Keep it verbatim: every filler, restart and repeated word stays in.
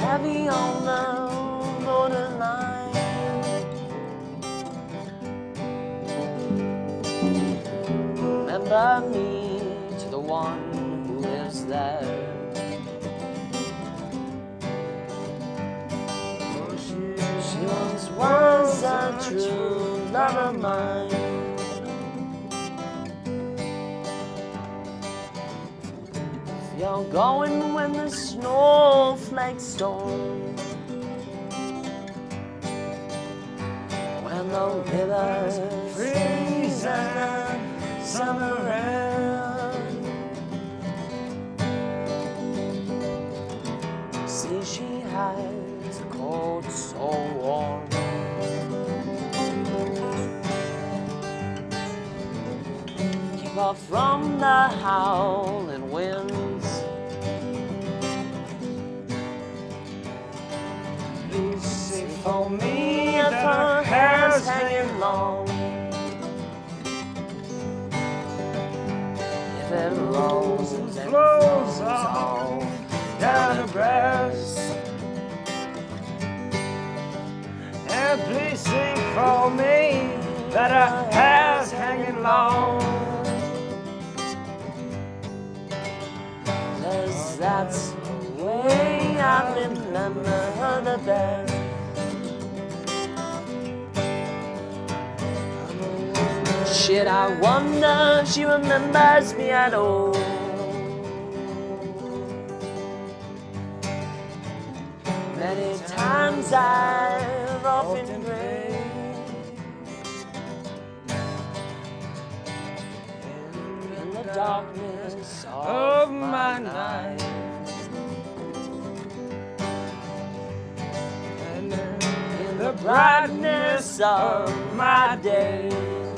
heavy on the borderline. Remember me to the one who lives there. She once was a true love of mine. If you're going when the snowflakes don't, when the rivers freeze and the summer ends, see she has a coat so warm. Keep her from the howling winds. Please sing for me if her hair's hanging long. If it rolls and flows all down her breast. And please sing for me that her hair's hanging long. 'Cause that's the way I remember her the best. Shit, I wonder if she remembers me at all. Many times I've often prayed in the darkness of my night, and in the brightness of my day.